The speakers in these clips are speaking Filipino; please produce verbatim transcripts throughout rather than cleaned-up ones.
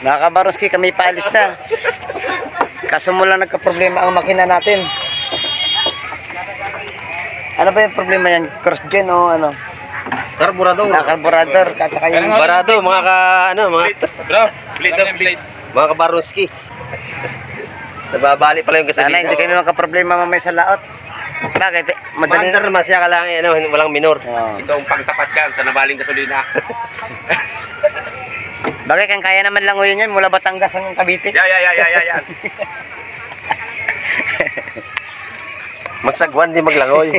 Mga kabaroski, kami paalis na. Kaso mula nagka-problema ang makina natin. Ano ba yung problema yan? Cross-gen o ano? Karburador. Ah, karburador. At saka yung Barado, mga ka, ano, mga, Bro, plate of plate. mga kabaroski. Nababali pala yung gasolina. sana hindi kami magka-problema mamaya sa laot. Bakit? Madali Mandar naman siya ka lang, ano, walang minor. Oh. Ito ang pangtapat kan sa nabaling gasolina. Bagay kang kaya naman lang yun yan mula Batangas hanggang Cavite. Ya, ya, ya, ya, ya, ya. Magsagwan, di maglangoy.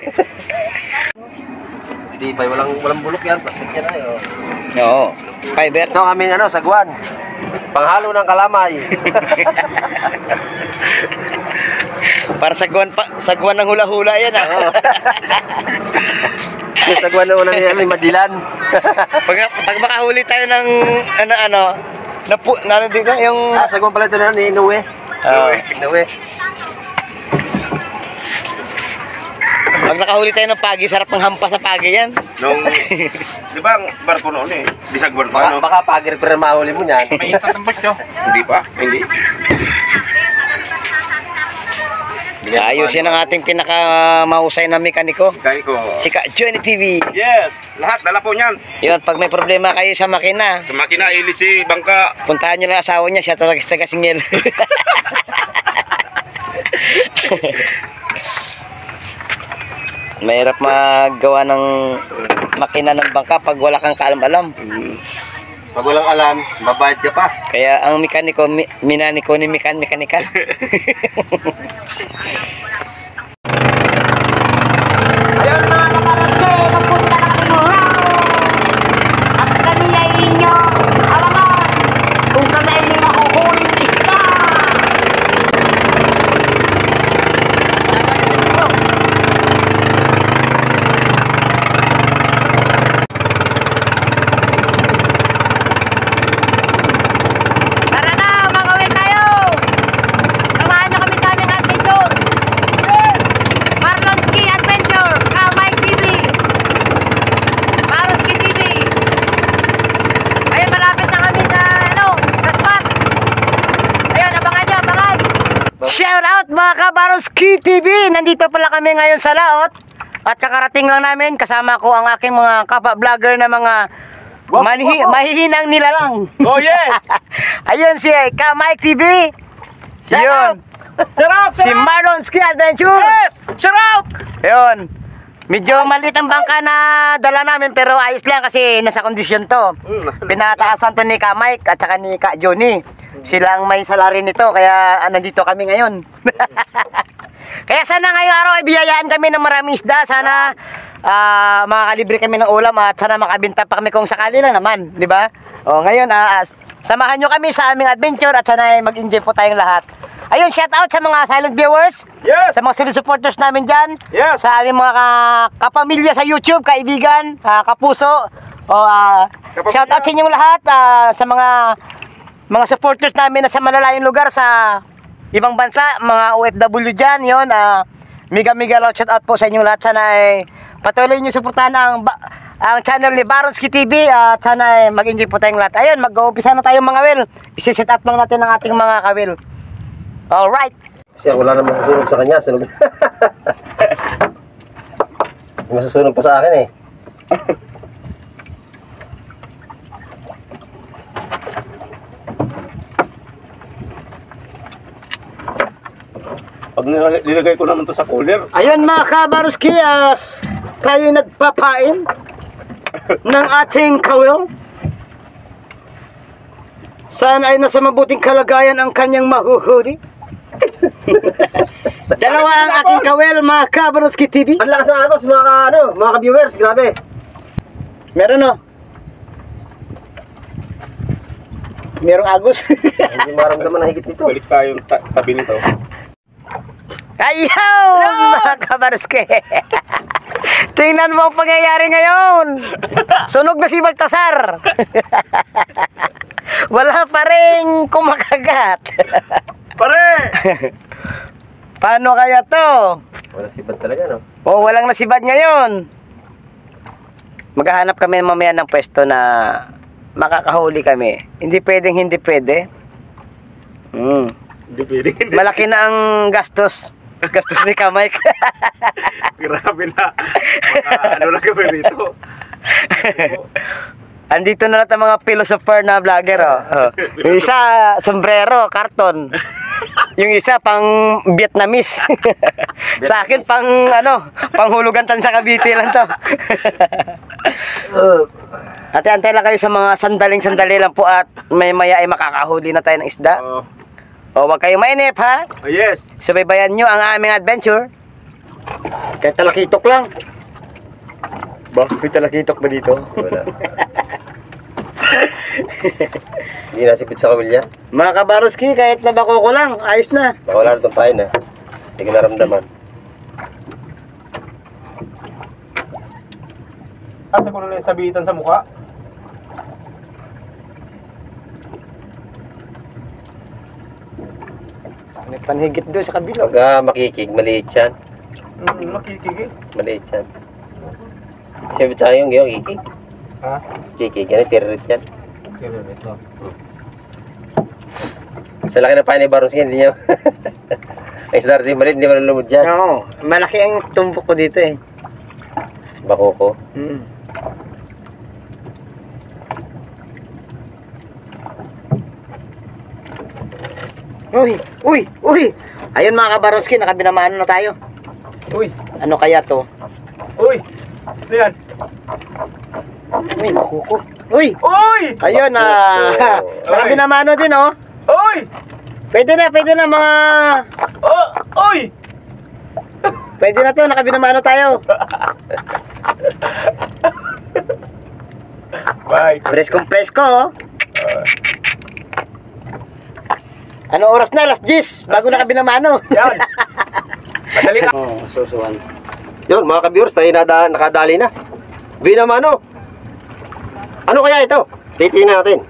Di ba, walang, walang bulok yan, plastic yan ay, oh. Oo. Fiber. Ito ang aming, ano, sagwan. Panghalo ng kalamay. Para sagwan pa, sagwan ng hula-hula yan ah. Oo. Yung sagwan na unang yan, Magellan. pag, pag makahuli tayo ng ano-ano, na, pu- na ano dito, yung... Ah, sagwan pala ito na, ni Inoue. Oo. Inoue. Pag nakahuli tayo ng pagi, sarap ng hampas sa pagi yan. Nung, di ba ang barko noon eh? Bisagwan pa, Baka, no? baka pagir pero mahuli mo niyan. May itatambak nyo. Hindi pa? Hindi. Ayos yan ang ating pinakamahusay na mekaniko. Kaya ko. Si Ka Johnny T V. Yes! Lahat, dala po niyan. Yun, pag may problema kayo sa makina, Sa makina, ilisi, bangka. puntahan nyo lang asawa niya, siya talaga sa taga-singil. Mahirap maggawa ng makina ng bangka pag wala kang kaalam-alam. Pag walang alam, babayad ka pa. Kaya ang mekaniko, mi minaniko ni mekan mekanikal. Ayun mga kaparaske, magpunta na kami muna. At kami ay inyong abangan kung kami ay may makukuling isda. Tara na, makawin tayo. Samahan niyo kami sa aming adventure. Marlonski Adventure, Kamay T V. Marlonski T V. Ayun, malapit na kami sa, ano, sa spot. Ayun, abangan nyo, abangan. Shout out mga Kabaroski T V. Nandito pala kami ngayon sa laot. At kakarating lang namin, kasama ko ang aking mga kapa-vlogger na mga manihi, mahihinang nila lang. Oh, yes! Ayun si Kamay T V. Yun. Sarap! Si Marlonski Adventure. Yes! Sarap! Ayun. Medyo maliit ang bangka na dala namin pero ayos lang kasi nasa kondisyon to. Pinataasan to ni Ka Mike at saka ni Ka Johnny. Sila ang may salary nito kaya ah, nandito kami ngayon. Kaya sana ngayong araw ay biyayaan kami ng maraming isda. Sana ah, makakalibre kami ng ulam at sana makabenta pa kami kung sakali lang naman, di ba? O ngayon, ah, ah, samahan nyo kami sa aming adventure at sana ay mag-enjoy po tayong lahat. Ayun, shout out sa mga silent viewers. Yes! Sa mga silent supporters namin dyan. Yes! Sa aming mga ka- kapamilya sa YouTube, kaibigan, ah, kapuso. O, ah, Kapamilya. shout out sa inyong lahat ah, sa mga mga supporters namin na sa malalayong lugar sa ibang bansa, mga O F W dyan, yun. ah, mega mega loud shout out po sa inyong lahat. Sana ay patuloy nyo suportahan ang, ba- ang channel ni Baronski T V at sana ay mag-enjoy po tayong lahat. Ayun, mag-uumpisa na tayong mga will. Isi-set up lang natin ang ating mga kawil. Alright. Siya, wala namang susunog sa kanya. Sunog. May masusunog pa sa akin eh. Pag nilagay ko naman to sa cooler, Ayun mga Kabaroski, as tayo nagpapain ng ating kawil. Sana ay nasa mabuting kalagayan ang kanyang mahuhuli. Dalawa ang aking kawil, mga Kabaroski T V. Ang lakas ng agos mga ka, ano, mga ka-viewers, grabe. Meron o. Merong agos. Hindi maramdaman na higit nito. balik tayong ta tabi nito. Ayaw, mga Kabaroski. Tingnan mo ang pangyayari ngayon. Sunog na si Baltasar. Wala pa rin kumakagat. Pare! Paano kaya to? Wala sibad talaga, no? Oh, walang nasibad ngayon. Maghahanap kami mamaya ng pwesto na makakahuli kami. Hindi pwedeng hindi pwede. Mm. Hindi pwede. Hindi. Malaki na ang gastos. Gastos ni Kamay. Grabe na. Mga ano na kami rito. Andito na lahat ang mga philosopher na vlogger, oh. Oh. Yung isa, sombrero, karton. Yung isa, pang Vietnamese. Sa akin, pang, ano, panghulugan tan sa Cavite lang to. Ate, antay lang kayo sa mga sandaling-sandali lang po at may maya ay makakahuli na tayo ng isda. Oh. O, wag kayo mainip, ha? Oh, yes. Subaybayan nyo ang aming adventure. Kahit talakitok lang. Ba, may talakitok ba dito? Wala. Hindi nasipit sa kawil niya. Mga kabaroski, kahit na bako ko lang, ayos na. Baka wala na itong pain ha. Hindi ko naramdaman. Asa ko na lang sabitan sa mukha. May panhigit doon sa kabila. Pag ah, makikig, maliit yan. Mm, makikigi. Maliit yan. Sipit sa yung yung kikig. Ha? Kikig, yan, tiririt yan. Ganun ito. Sa laki ng pain ni Baros hindi niya. Ang isda rin maliit, hindi malulumod dyan. Oo, malaki ang tumbok ko dito eh. Bako ko. Mm. Uy, uy, uy! Ayun mga kabaroski, nakabinamaan na tayo. Uy! Ano kaya to? Uy! Ano yan? Uy, makuko. Uy! Uy! Ayun na. Ah, nakabinamano din oh. Uy! Pwede na, pwede na mga... Oh! Uy! Pwede na to, nakabinamano tayo. Bye! Preskong presko oh. Ano oras na? Last diyes. Bago nakabinamano. Yan! Madali na! Oh, susuwan. Yun, mga ka-viewers, tayo nada, nakadali na. Binamano. Ano kaya ito? Titingnan natin.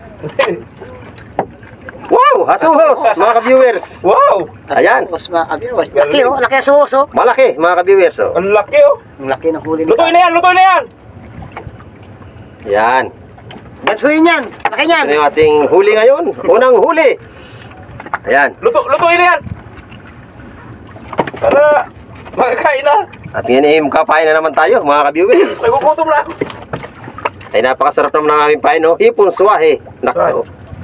Wow! Hasuhos, mga ka-viewers. Wow! Ayan. Mas mga kabiwas. Laki oh, laki ang suhos oh. Malaki, mga ka-viewers. Oh. Ang laki oh! Ang laki ng huli nito. Lutuin na yan! Lutuin na yan! Yan. Gansuhin yan. Laki Ito yan. na yung ating huli ngayon. Unang huli. Ayan. Luto, lutuin na yan! Para makakain na! At ngayon eh, kapain na naman tayo, mga ka-viewers. May gugutom na! Ay, napakasarap naman ng aming pain, oh. Hipon suwahe. Nako.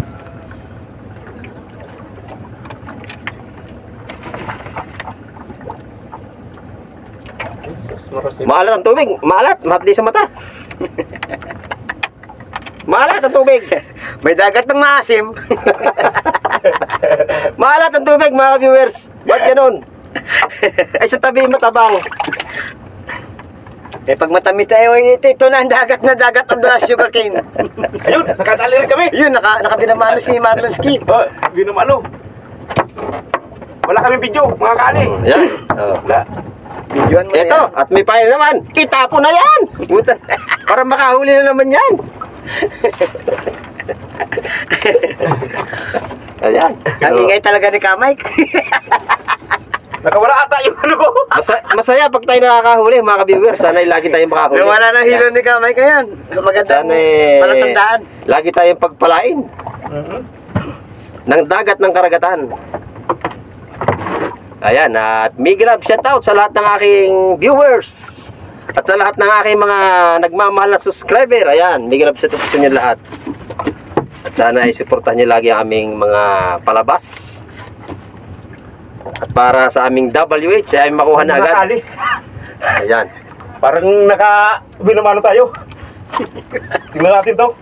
Jesus, marasin. Maalat ang tubig. Maalat. Mahapdi sa mata. Maalat ang tubig. May dagat ng maasim. Maalat ang tubig, mga viewers. Ba't ganun? Ay, sa tabi matabang. Eh pag matamis tayo, ito, ito na ang dagat na dagat of the sugar cane. Ayun! Nakatali rin kami! Yun, naka, nakabinamano si Marlonski. Oh, yun naman ano. Wala kaming video, mga kali. Yan. Oh. Wala. Videoan mo na Ito, yan. at may pain naman. Itapo na yan. Puta. Para makahuli na naman yan. Ayan. Ang ingay talaga ni Kamay. Nakawala ata yung ano ko. Masa- masaya pag tayo nakakahuli, mga ka-viewers. Sana lagi tayong makahuli. Wala na hilo ni Kamay kayan. Magandang Sana eh, palatandaan. lagi tayong pagpalain ng dagat ng karagatan. Ayan, at big love shout out sa lahat ng aking viewers. At sa lahat ng aking mga nagmamahal na subscriber. Ayan, big love shout out sa inyo lahat. At sana isuportahan niyo lagi ang aming mga palabas. At para sa aming W H ay makuha na Mga agad. kali. Ayan. Parang naka binamano tayo. Tingnan natin to.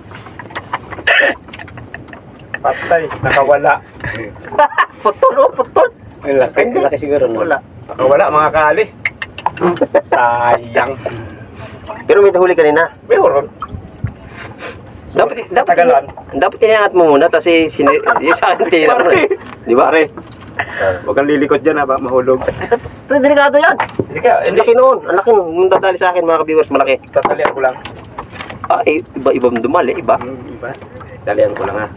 Patay, nakawala. Putol, oh, putol. Ang laki, laki siguro no? Wala. Nakawala mga kali. Sayang. Pero may huli kanina. Meron. Dapat dapat Tagalan. dapat iniangat mo muna kasi sini yung sa akin tinira mo. eh. Di ba? Pare. Huwag kang lilikot dyan ha, ba? Mahulog. Pero delikado yan. Hindi ka, Ang hindi. laki noon. Ang laki noon. Yung dadali sa akin mga ka-viewers malaki. Tatalian ko lang. Ay, iba-ibang dumali, iba. Hmm, iba. Talian ko lang ha.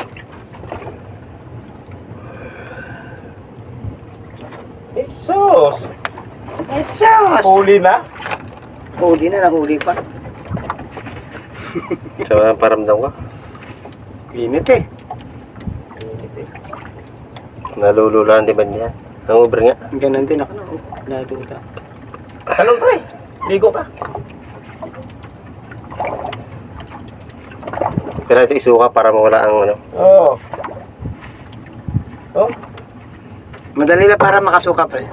Jesus! Huli na. Huli na, nahuli pa. So, ang paramdam ko. Init eh. Nalululaan din ba niya? Ang uber nga. Ganun din ako na. Lalo ka. Ano pre? Ligo ka. Pero ito isuka para mawala ang ano. Oo. Oh. Madali lang para makasuka, pre.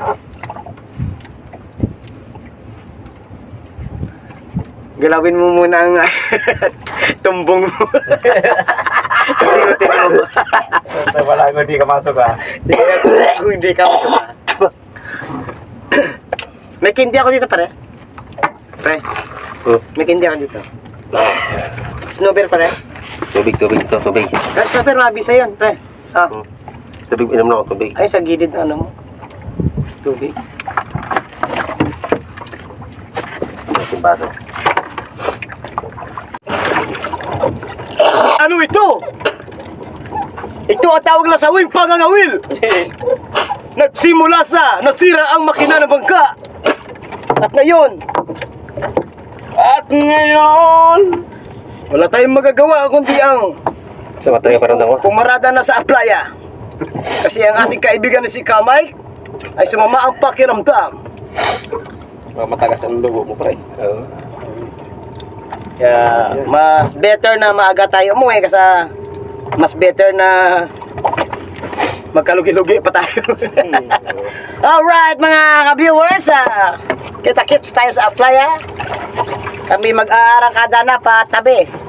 Galawin mo muna ang tumbong mo. Sinutin mo. Wala ko hindi ka masok ha. Hindi ka- Kung hindi ka masuka. May kindi ako dito, pare. Pre, Hmm. may kindi ako dito. Snowbeer, pare. Tubig, tubig ito, tubig. Ah, snowbeer, mabisa yun, pre. Ah, Hmm. Tubig, inom na ako, tubig. ay, sa gilid na ano mo. Tubig. Yung baso. Ano ito? Ito ang tawag na sawing pangangawil. Nagsimula sa nasira ang makina ng bangka. At ngayon, At ngayon. wala tayong magagawa kundi ang Sa mata yung paramdam ko. pumarada na sa playa. Kasi ang ating kaibigan na si Kamay ay sumama ang pakiramdam. Matagas ang dugo mo pre. Oo. Kaya mas better na maaga tayo umuwi kasi mas better na magkalugi-lugi pa tayo. Alright mga ka-viewers, ah, kita-kits tayo sa playa. Kami mag-aarangkada na pa tabi.